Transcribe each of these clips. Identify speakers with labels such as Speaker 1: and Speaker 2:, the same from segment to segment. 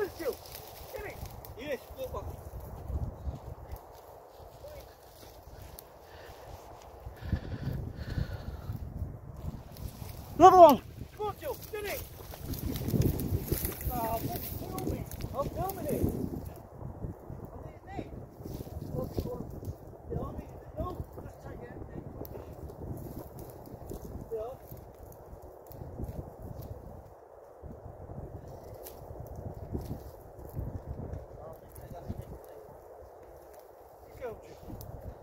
Speaker 1: Jill. Give it.
Speaker 2: Yes, look one.
Speaker 1: Another one.
Speaker 2: Come on, Jill, get it.
Speaker 1: Oh, film me.
Speaker 2: I'm filming it. I need a net. Look, look. Yeah, I need a no. Let's take it out there. Yeah. You go, Jill.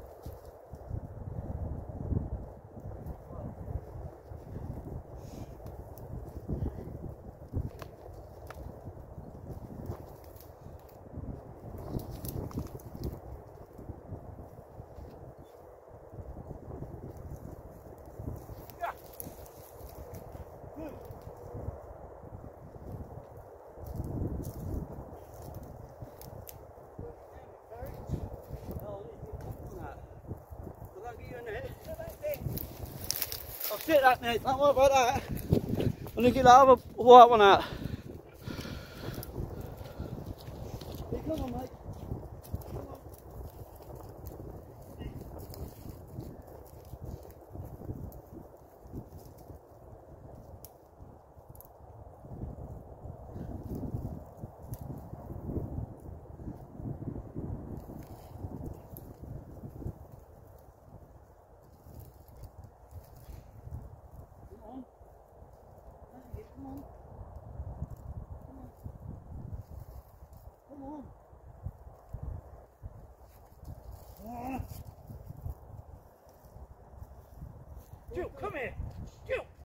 Speaker 1: I'll sit that net, don't worry about that. I'm going to get that other white one out. Here, come on, mate. Come on. Come on. Come on.
Speaker 2: Jill, come here. Jill.